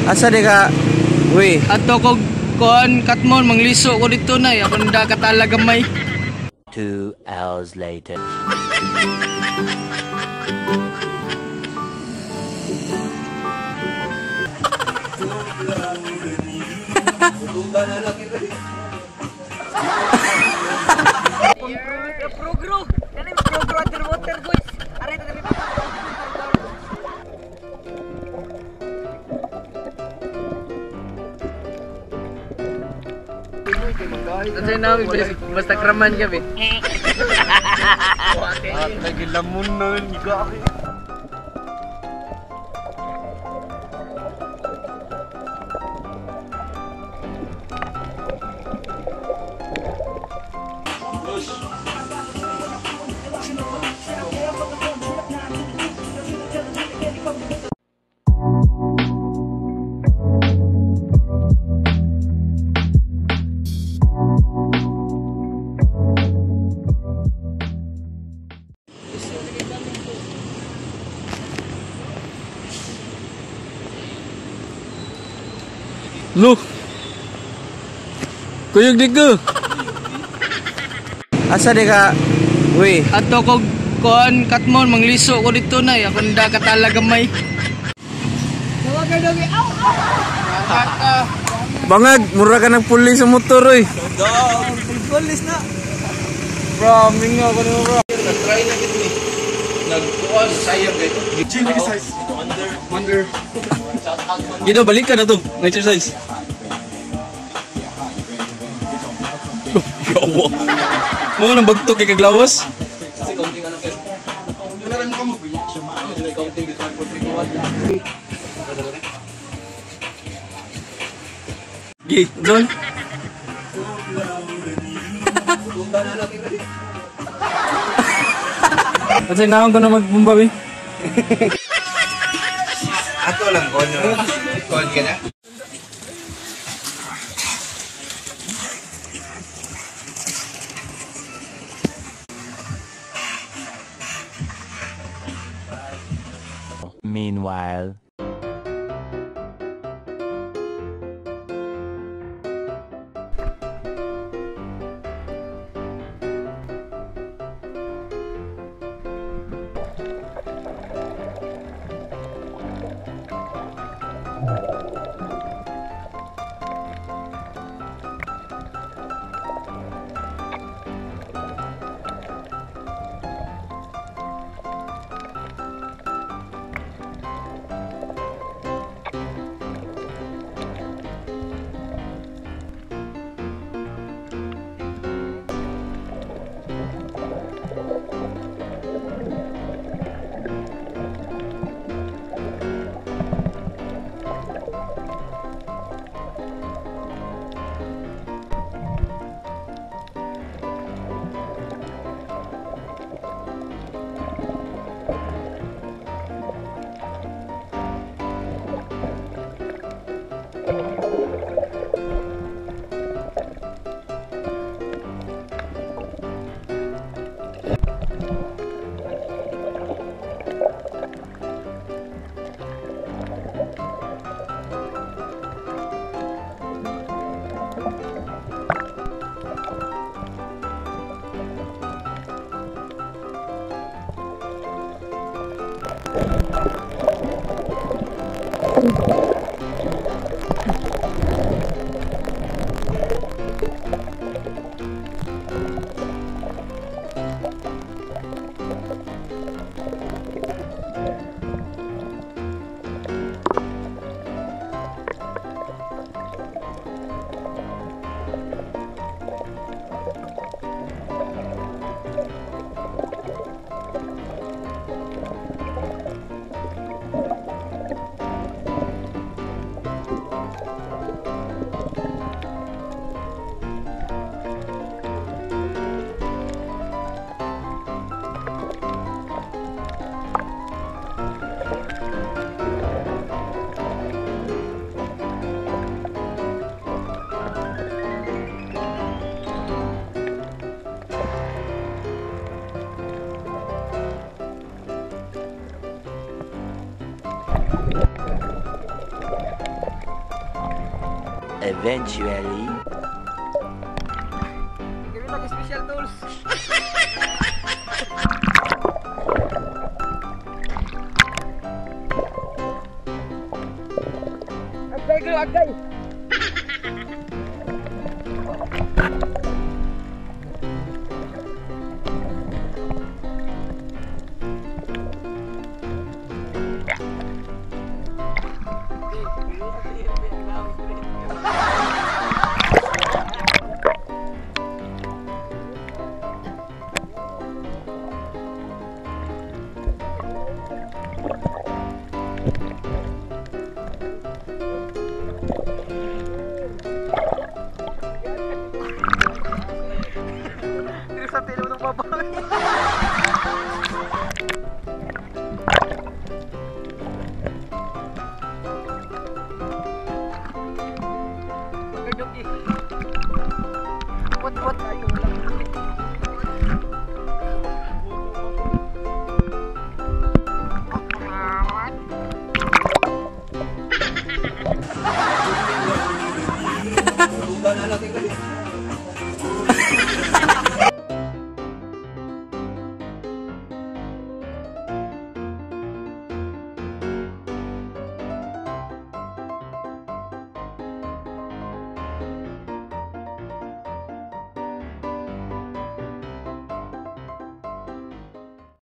Asa di ka? Uy. Ato ko kuan katmon mangliso ko dito na ako nda katala gamay. 2 hours later. Progro, kan progro underwater guys. Are tadi Kasi namin basta kraman kami. Lagi lamun na niga. Loh. Kuyog di ko. Asa di ka? Uy. Ato ko kuan katmon mangliso ko dito na ako nda katala gamay. Bangag, mura ka ng pulis sa motor oy. Pulis na. Bro, mingo ko na bro. Nag-try na gid ni. Nagkuan sayang gid. Gym exercise. Under. Gino balik ka na to. Exercise. Yawa. Mo nang bagtok kay kaglawas. Kasi counting ano kayo. Wala rin mo mo. Counting dito for 3 Gay, Don. Kasi naon ko na magbumbawi. Ako lang kon. Kon ka na. Meanwhile. Eventually. Gawin lagi special tools. Agay ko, agay. Sa tilo ng babae. Pagkajoki. What tayo lang. Lupa na natin kayo.